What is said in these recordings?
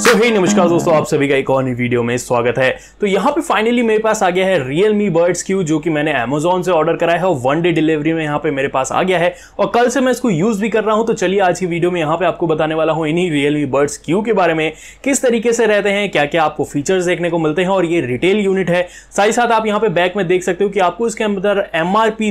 सो हे नमस्कार दोस्तों, आप सभी का एक और नई वीडियो में स्वागत है। तो यहाँ पे फाइनली मेरे पास आ गया है Realme Buds Q, जो कि मैंने Amazon से ऑर्डर कराया है और 1 डे डिलीवरी में यहाँ पे मेरे पास आ गया है और कल से मैं इसको यूज भी कर रहा हूँ। तो चलिए आज की वीडियो में यहाँ पे आपको बताने वाला हूँ इन्हीं Realme Buds Q के बारे में, किस तरीके से रहते हैं, क्या क्या आपको फीचर्स देखने को मिलते हैं। और ये रिटेल यूनिट है। साथ ही साथ आप यहाँ पे बैक में देख सकते हो कि आपको इसके अंदर MRP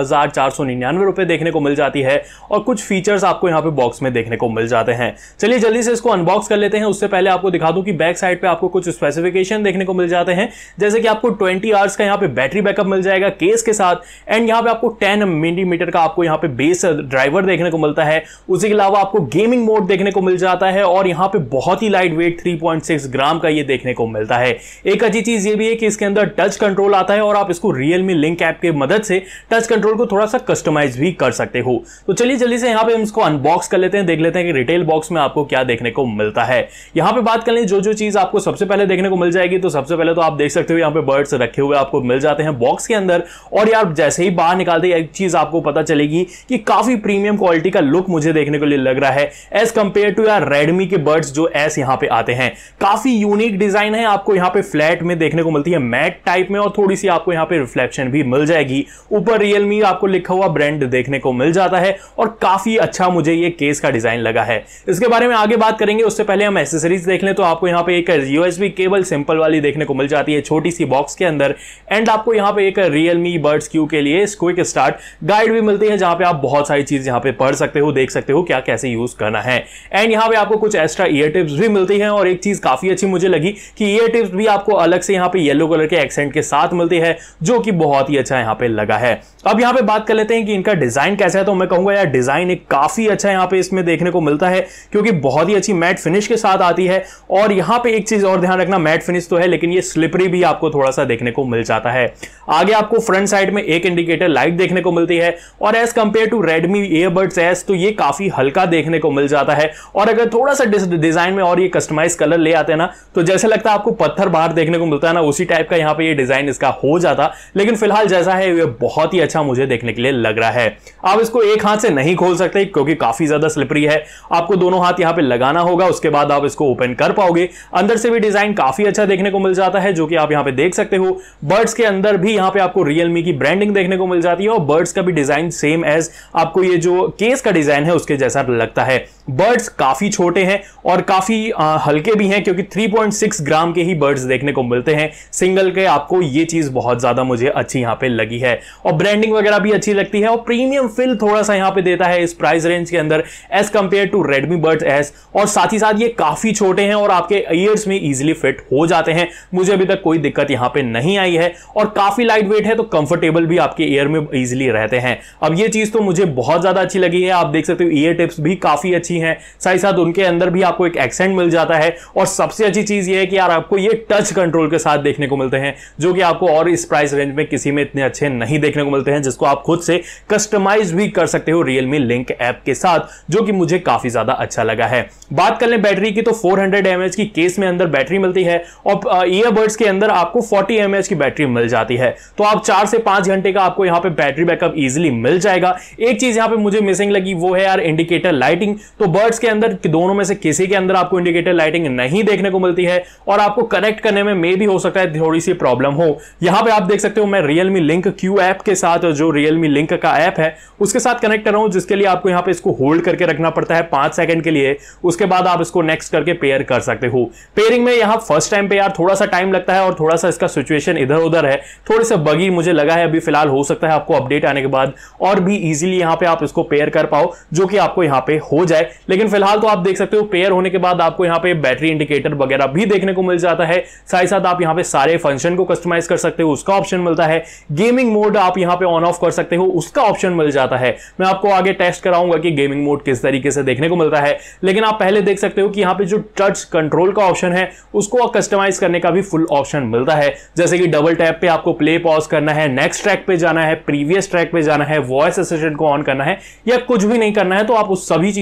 2499 रुपए देखने को मिल जाती है और कुछ फीचर्स आपको यहाँ पे बॉक्स में देखने को मिल जाते हैं। चलिए जल्दी से इसको अनबॉक्स कर लेते हैं। उससे पहले आपको दिखा दूं कि बैक साइड पे आपको कुछ स्पेसिफिकेशन देखने को मिल जाते हैं, जैसे कि आपको 20 आवर्स का यहाँ पे बैटरी बैकअप मिल जाएगा केस के साथ, एंड यहाँ पे आपको 10 मिलीमीटर का आपको यहाँ पे बेस ड्राइवर देखने को मिलता है। उसी के अलावा आपको गेमिंग मोड देखने को मिल जाता है और यहाँ पे बहुत ही लाइट वेट 3.6 ग्राम का ये देखने को मिलता है। एक अच्छी चीज ये भी है कि इसके अंदर टच कंट्रोल आता है और आप इसको Realme लिंक ऐप की मदद से टच कंट्रोल को थोड़ा सा कस्टमाइज भी कर सकते हो। तो चलिए जल्दी से यहाँ पे हम इसको अनबॉक्स कर लेते हैं, देख लेते हैं कि रिटेल बॉक्स में आपको क्या देखने को मिलता है। यहाँ पे बात कर लें जो चीज आपको सबसे पहले देखने को मिल जाएगी, तो सबसे पहले तो आप देख सकते हो यहाँ पे बर्ड्स रखे हुए आपको मिल जाते हैं बॉक्स के अंदर। और यार जैसे ही बाहर निकालते एक चीज आपको पता चलेगी कि काफी प्रीमियम क्वालिटी का लुक मुझे देखने को लग रहा है एज कंपेयर टू यार रेडमी के बर्ड्स जो एस यहाँ पे आते हैं। काफी यूनिक डिजाइन है, आपको यहाँ पे फ्लैट में देखने को मिलती है मैट टाइप में और थोड़ी सी आपको यहाँ पे रिफ्लेक्शन भी मिल जाएगी। ऊपर Realme आपको लिखा हुआ ब्रांड देखने को मिल जाता है और काफी अच्छा मुझे ये केस का डिजाइन लगा है। इसके बारे में आगे बात करेंगे, उससे पहले हम एसेसरीज देख लें। तो आपको यहाँ पे एक USB केबल सिंपल वाली देखने को मिल जाती है छोटी सी बॉक्स के अंदर, एंड आपको यहाँ पे एक Realme Buds Q के लिए क्विक स्टार्ट गाइड भी मिलती है, जहां पे आप बहुत सारी चीज यहाँ पे पढ़ सकते हो, देख सकते हो क्या कैसे यूज करना है। एंड यहाँ पे आपको कुछ एक्स्ट्रा ईयर टिप्स भी मिलती है और एक चीज काफी अच्छी मुझे लगी कि ईयर टिप्स भी आपको अलग से यहाँ पे येलो कलर के एक्सेंट के साथ मिलती है, जो कि बहुत ही अच्छा यहाँ पे लगा है। अब यहाँ पे बात कर लेते हैं कि इनका डिजाइन कैसा है। तो मैं कहूंगा यार डिजाइन एक काफी अच्छा यहाँ पे इसमें देखने को मिलता है, क्योंकि बहुत ही अच्छी मैट फिनिश के साथ आती है। और यहाँ पे एक चीज और ध्यान रखना, मैट फिनिश तो है लेकिन ये स्लिपरी भी आपको थोड़ा सा देखने को मिल जाता है। आगे आपको फ्रंट साइड में एक इंडिकेटर लाइट देखने को मिलती है और as compare to Redmi Earbuds S तो ये काफी हल्का देखने को मिल जाता है। और अगर थोड़ा सा डिजाइन में और ये कस्टमाइज कलर ले आते हैं ना, तो जैसे लगता है आपको पत्थर बाहर देखने को मिलता है ना, उसी टाइप का यहाँ पे ये डिजाइन इसका हो जाता। लेकिन फिलहाल जैसा है ये बहुत ही अच्छा मुझे देखने के लिए लग रहा है। आप इसको एक हाथ से नहीं खोल सकते क्योंकि काफी ज्यादा स्लिपरी है, आपको दोनों हाथ यहाँ पे लगाना होगा, उसके बाद आप इसको ओपन कर पाओगे। अंदर से भी डिजाइन काफी अच्छा देखने को मिल जाता है, जो कि आप यहाँ पे देख सकते हो। बर्ड्स के अंदर भी यहाँ पे आपको Realme की ब्रांडिंग देखने को मिल जाती है और बर्ड्स का भी डिजाइन सेम एज आपको ये जो केस का डिजाइन है उसके जैसा लगता है। बर्ड्स काफी छोटे हैं और काफी हल्के भी हैं, क्योंकि 3.6 ग्राम के ही बर्ड्स देखने को मिलते हैं सिंगल के। आपको ये चीज बहुत ज्यादा मुझे अच्छी यहाँ पे लगी है और ब्रांडिंग वगैरह भी अच्छी लगती है और प्रीमियम फील थोड़ा सा यहाँ पे देता है इस प्राइस रेंज के अंदर as compare to Redmi Buds S। और साथ ही साथ ये काफी छोटे हैं और आपके ईयर्स में इजीली फिट हो जाते हैं। मुझे अभी तक कोई दिक्कत यहाँ पे नहीं आई है और काफी लाइट वेट है, तो कंफर्टेबल भी आपके ईयर में इजीली रहते हैं। अब ये चीज तो मुझे बहुत ज्यादा अच्छी लगी है। आप देख सकते हो ईयर टिप्स भी काफी अच्छी हैं, साथ ही साथ उनके अंदर भी आपको एक एक्सेंट मिल जाता है। और सबसे अच्छी चीज ये है कि यार आपको ये टच कंट्रोल के साथ देखने को मिलते हैं, जो कि आपको और इस प्राइस रेंज में किसी में इतने अच्छे नहीं देखने को मिलते हैं, जिसको आप खुद से कस्टमाइज भी कर सकते हो Realme लिंक ऐप के साथ, जो कि मुझे काफी ज्यादा अच्छा लगा है। बात कर लें बैटरी की, तो 400 mAh की केस में अंदर बैटरी मिलती है और ईयरबड्स के अंदर आपको 40 mAh की बैटरी मिल जाती है। तो आप 4 से 5 घंटे का आपको यहाँ पे बैटरी बैकअप इजीली मिल जाएगा। एक चीज यहाँ पे मुझे मिसिंग लगी वो है यार इंडिकेटर लाइटिंग। तो बर्ड्स के अंदर दोनों में से किसी के अंदर आपको इंडिकेटर लाइटिंग नहीं देखने को मिलती है और आपको कनेक्ट करने में मे भी हो सकता है थोड़ी सी प्रॉब्लम हो। यहाँ पे आप देख सकते हो मैं Realme लिंक Q ऐप के साथ, जो Realme लिंक का ऐप है उसके साथ कनेक्ट कर रहा हूं, जिसके लिए आपको यहाँ पे इसको होल्ड करके रखना पड़ता है 5 सेकंड के लिए। उसके बाद आप इसको नेक्स्ट करके पेयर कर सकते हो। पेयरिंग में यहाँ फर्स्ट टाइम पे यार थोड़ा सा टाइम लगता है और थोड़ा सा इसका सिचुएशन इधर उधर है, थोड़ी सा बगी मुझे लगा है अभी फिलहाल। हो सकता है आपको अपडेट आने के बाद और भी इजीली यहाँ पे आप इसको पेयर कर पाओ, जो कि आपको यहाँ पे हो जाए। लेकिन फिलहाल तो आप देख सकते हो पेयर होने के बाद आपको यहाँ पे बैटरी इंडिकेटर वगैरह भी देखने को मिल जाता है। साथ ही साथ आप यहाँ पे सारे फंक्शन को कस्टमाइज कर सकते हो, उसका ऑप्शन मिलता है। गेमिंग मोड आप यहाँ पे ऑन ऑफ कर सकते हो, उसका ऑप्शन मिल जाता है। मैं आपको आगे टेस्ट कराऊंगा कि गेमिंग मोड किस तरीके से देखने को मिलता है, लेकिन आप पहले देख सकते हो कि यहाँ पे जो टच कंट्रोल का ऑप्शन है उसको कस्टमाइज करने का भी फुल ऑप्शन मिलता है, जैसे कि डबल टैप पे आपको प्ले पॉज करना है, नेक्स्ट ट्रैक पे जाना है, प्रीवियस ट्रैक पे जाना है, वॉइस असिस्टेंट को ऑन करना है या कुछ भी नहीं करना है, तो आप उस सभी चीजों को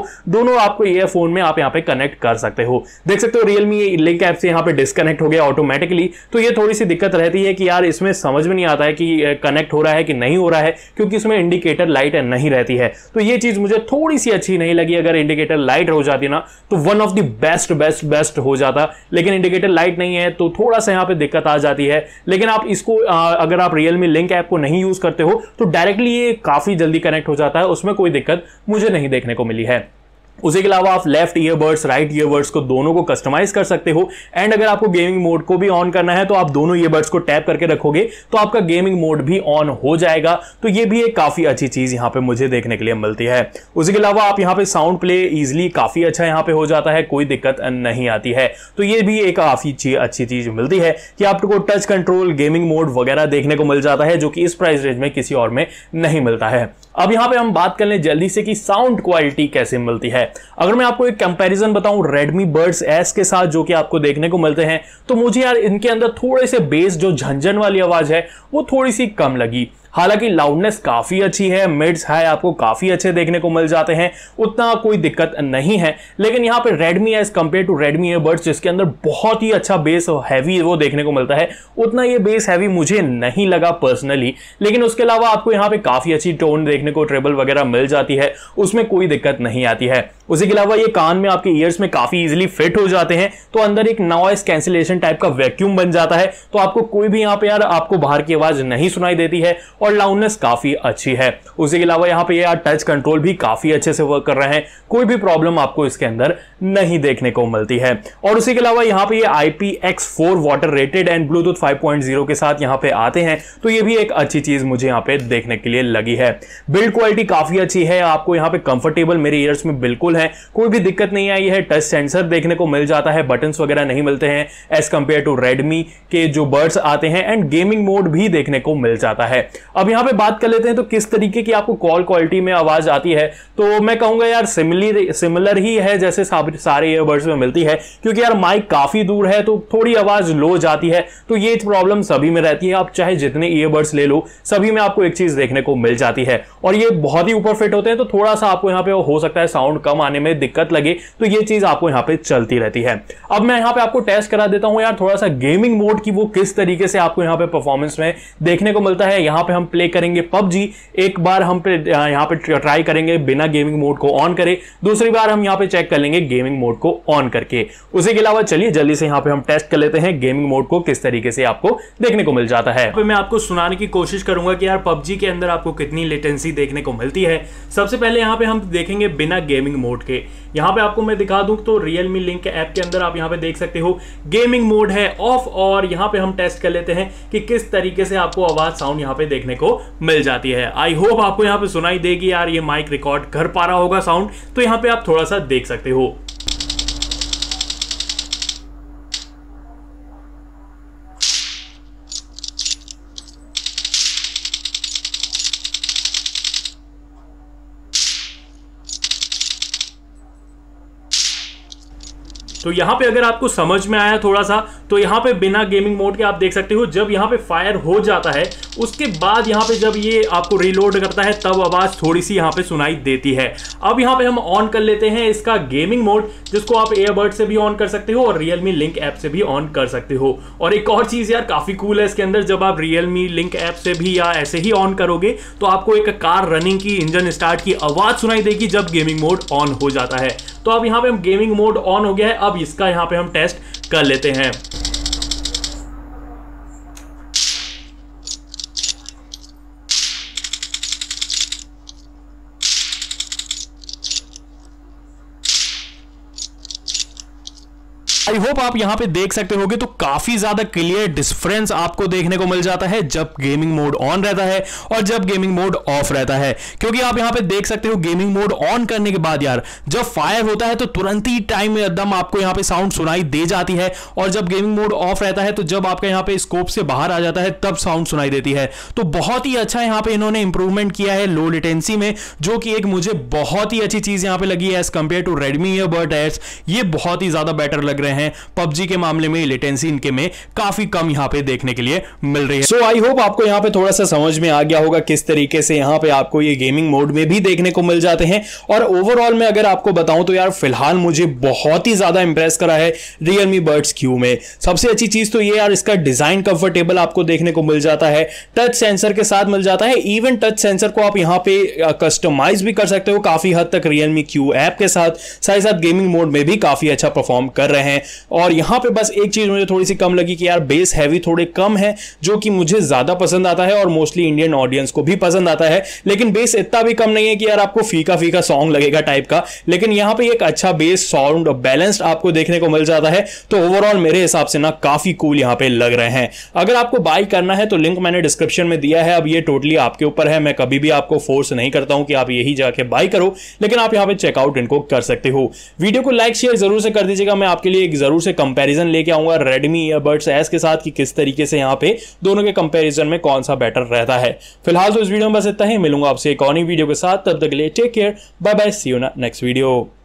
दोनों आपको ईयरफोन में आप यहाँ पे कनेक्ट कर सकते हो। देख सकते हो Realme लिंक ऐप से यहाँ पे डिस्कनेक्ट हो गया ऑटोमेटिकली। तो ये थोड़ी सी दिक्कत रहती है कि यार इसमें समझ में नहीं आता है कि कनेक्ट हो रहा है कि नहीं हो रहा है, क्योंकि इसमें इंडिकेटर लाइट नहीं रहती है। तो ये चीज मुझे थोड़ी सी अच्छी नहीं लगी। अगर इंडिकेटर लाइट हो जाती ना तो वन ऑफ द बेस्ट हो जाता, लेकिन इंडिकेटर लाइट नहीं है तो थोड़ा सा यहाँ पे दिक्कत आ जाती है। लेकिन आप इसको अगर आप Realme लिंक ऐप को नहीं यूज करते हो तो डायरेक्टली ये काफी जल्दी कनेक्ट हो जाता है, उसमें कोई दिक्कत मुझे नहीं देखने को मिली है। उसी के अलावा आप लेफ्ट ईयरबड्स राइट ईयरबड्स को दोनों को कस्टमाइज कर सकते हो। एंड अगर आपको गेमिंग मोड को भी ऑन करना है तो आप दोनों ईयरबड्स को टैप करके रखोगे तो आपका गेमिंग मोड भी ऑन हो जाएगा। तो ये भी एक काफी अच्छी चीज यहाँ पे मुझे देखने के लिए मिलती है। उसी के अलावा आप यहाँ पे साउंड प्ले इजिली काफी अच्छा यहाँ पे हो जाता है, कोई दिक्कत नहीं आती है। तो ये भी एक काफी अच्छी चीज मिलती है कि आपको टच कंट्रोल गेमिंग मोड वगैरह देखने को मिल जाता है, जो कि इस प्राइस रेंज में किसी और में नहीं मिलता है। अब यहाँ पे हम बात कर लें जल्दी से कि साउंड क्वालिटी कैसे मिलती है। अगर मैं आपको एक कंपैरिजन बताऊं Redmi Buds S के साथ जो कि आपको देखने को मिलते हैं, तो मुझे यार इनके अंदर थोड़े से बेस जो झंझन वाली आवाज है वो थोड़ी सी कम लगी। हालांकि लाउडनेस काफी अच्छी है, मिड्स हाई आपको काफी अच्छे देखने को मिल जाते हैं, उतना कोई दिक्कत नहीं है। लेकिन यहाँ पे Redmi as compare to Redmi earbuds जिसके अंदर बहुत ही अच्छा बेस हैवी वो देखने को मिलता है, उतना ये बेस हैवी मुझे नहीं लगा पर्सनली। लेकिन उसके अलावा आपको यहाँ पे काफी अच्छी टोन देखने को ट्रेबल वगैरह मिल जाती है, उसमें कोई दिक्कत नहीं आती है। उसी के अलावा ये कान में आपके ईयर्स में काफी इजीली फिट हो जाते हैं, तो अंदर एक नॉइस कैंसिलेशन टाइप का वैक्यूम बन जाता है, तो आपको कोई भी यहाँ पे यार आपको बाहर की आवाज नहीं सुनाई देती है और लाउडनेस काफी अच्छी है। उसी के अलावा यहाँ पे यार टच कंट्रोल भी काफी अच्छे से वर्क कर रहे हैं, कोई भी प्रॉब्लम आपको इसके अंदर नहीं देखने को मिलती है। और उसी के अलावा यहाँ पे ये IPX4 water rated and Bluetooth 5.0 के साथ यहाँ पे आते हैं, तो ये भी एक अच्छी चीज मुझे यहाँ पे देखने के लिए लगी है। बिल्ड क्वालिटी काफी अच्छी है, आपको यहाँ पे कंफर्टेबल मेरे ईयर्स में बिल्कुल है, कोई भी दिक्कत नहीं आई है। टच सेंसर देखने को मिल जाता है, बटन्स वगैरह नहीं मिलते हैं एज कंपेयर टू Redmi के जो बर्ड्स आते हैं। एंड गेमिंग मोड भी देखने को मिल जाता है। अब यहाँ पे बात कर लेते हैं तो किस तरीके की आपको कॉल क्वालिटी में आवाज आती है, तो मैं कहूंगा यार सिमिलर ही है जैसे सारे ईयरबड्स में मिलती है, क्योंकि यार माइक काफी दूर है तो थोड़ी आवाज लो जाती है। तो ये प्रॉब्लम सभी में रहती है, आप चाहे जितने ईयरबड्स ले लो सभी में आपको एक चीज देखने को मिल जाती है। और ये बहुत ही ऊपर फिट होते हैं, तो थोड़ा सा आपको यहाँ पे हो सकता है साउंड कम आने में दिक्कत लगे, तो ये चीज आपको यहाँ पे चलती रहती है। अब मैं यहाँ पे आपको टेस्ट करा देता हूँ यार थोड़ा सा गेमिंग मोड की वो किस तरीके से आपको यहाँ पे परफॉर्मेंस में देखने को मिलता है। यहाँ पे हम प्ले करेंगे PUBG, एक बार हम यहाँ पे ट्राई करेंगे बिना गेमिंग मोड को ऑन करे, दूसरी बार हम यहाँ पे चेक कर लेंगे गेमिंग मोड को ऑन करके। उसी के अलावा चलिए जल्दी से यहाँ पे हम टेस्ट कर लेते हैं गेमिंग मोड को किस तरीके से आपको देखने को मिल जाता है। तो मैं आपको सुनाने की कोशिश करूंगा कि यार PUBG के अंदर आपको कितनी लेटेंसी देखने को मिलती है। सबसे पहले यहाँ पे हम देखेंगे बिना गेमिंग मोड के। यहाँ पे आपको मैं दिखा दूं तो Realme लिंक ऐप के अंदर आप यहाँ पे देख सकते हो गेमिंग मोड है ऑफ, और यहाँ पे हम टेस्ट कर लेते हैं कि किस तरीके से आपको आवाज साउंड यहाँ पे देखने को मिल जाती है। आई होप आपको यहाँ पे सुनाई देगी यार, ये माइक रिकॉर्ड कर पा रहा होगा साउंड, तो यहाँ पे आप थोड़ा सा देख सकते हो। तो यहाँ पे अगर आपको समझ में आया थोड़ा सा, तो यहाँ पे बिना गेमिंग मोड के आप देख सकते हो जब यहाँ पे फायर हो जाता है उसके बाद यहाँ पे जब ये आपको रीलोड करता है तब आवाज थोड़ी सी यहाँ पे सुनाई देती है। अब यहाँ पे हम ऑन कर लेते हैं इसका गेमिंग मोड, जिसको आप एयरबड से भी ऑन कर सकते हो और Realme लिंक ऐप से भी ऑन कर सकते हो। और एक और चीज यार काफी कूल है इसके अंदर, जब आप Realme लिंक ऐप से भी या ऐसे ही ऑन करोगे तो आपको एक कार रनिंग की, इंजन स्टार्ट की आवाज सुनाई देगी जब गेमिंग मोड ऑन हो जाता है। तो अब यहाँ पे हम गेमिंग मोड ऑन हो गया है, अब इसका यहाँ पे हम टेस्ट कर लेते हैं। आई होप आप यहां पे देख सकते होगे, तो काफी ज्यादा क्लियर डिफरेंस आपको देखने को मिल जाता है जब गेमिंग मोड ऑन रहता है और जब गेमिंग मोड ऑफ रहता है। क्योंकि आप यहां पे देख सकते हो गेमिंग मोड ऑन करने के बाद यार जब फायर होता है तो तुरंत ही टाइम में एकदम आपको यहां पे साउंड सुनाई दे जाती है, और जब गेमिंग मोड ऑफ रहता है तो जब आपका यहां पे स्कोप से बाहर आ जाता है तब साउंड सुनाई देती है। तो बहुत ही अच्छा यहां पे इन्होंने इंप्रूवमेंट किया है लो लेटेंसी में, जो कि एक मुझे बहुत ही अच्छी चीज यहां पे लगी है as compare to Redmi earbud एड्स। ये बहुत ही ज्यादा बेटर लग रहे हैं हैं। PUBG के मामले में लेटेंसी इनके में काफी कम यहाँ पे देखने के लिए मिल रही है। सो आई होप आपको यहाँ पे थोड़ा सा समझ में आ गया होगा किस तरीके से यहाँ पे आपको ये गेमिंग मोड में भी देखने को मिल जाते हैं। और ओवरऑल में अगर आपको बताऊं तो यार फिलहाल मुझे बहुत ही ज्यादा इंप्रेस करा है Realme Buds Q में। सबसे अच्छी चीज तो ये यार इसका डिजाइन कंफर्टेबल आपको देखने को मिल जाता है, टच सेंसर के साथ मिल जाता है। इवन टच सेंसर को आप यहाँ पे कस्टमाइज भी कर सकते हो काफी हद तक Realme Q ऐप के साथ साथ गेमिंग मोड में भी काफी अच्छा परफॉर्म कर रहे हैं। और यहाँ पे बस एक चीज मुझे थोड़ी सी कम लगी कि यार बेस हैवी थोड़े कम है, जो कि मुझे ज्यादा पसंद आता है और मोस्टली इंडियन ऑडियंस को भी पसंद आता है। लेकिन बेस इतना भी कम नहीं है कि यार आपको फीका फीका सॉन्ग लगेगा टाइप का, लेकिन यहाँ पे एक अच्छा बेस साउंड बैलेंस्ड आपको देखने को मिल जाता है। तो ओवरऑल मेरे हिसाब से ना काफी कूल यहाँ पे लग रहे हैं। अगर आपको बाय करना है तो लिंक मैंने डिस्क्रिप्शन में दिया है। अब ये टोटली आपके ऊपर है, मैं कभी भी आपको फोर्स नहीं करता हूं कि आप यही जाके बाय करो, लेकिन आप यहाँ पे चेकआउट इनको कर सकते हो। वीडियो को लाइक शेयर जरूर से कर दीजिएगा। मैं आपके लिए एक जरूर से कंपैरिजन लेके आऊंगा Redmi ईयरबड्स एस के साथ कि किस तरीके से यहाँ पे दोनों के कंपैरिजन में कौन सा बेटर रहता है। फिलहाल तो इस वीडियो में बस इतना ही, मिलूंगा आपसे एक और नई वीडियो के साथ। तब तक के लिए take care, bye bye, see you next video.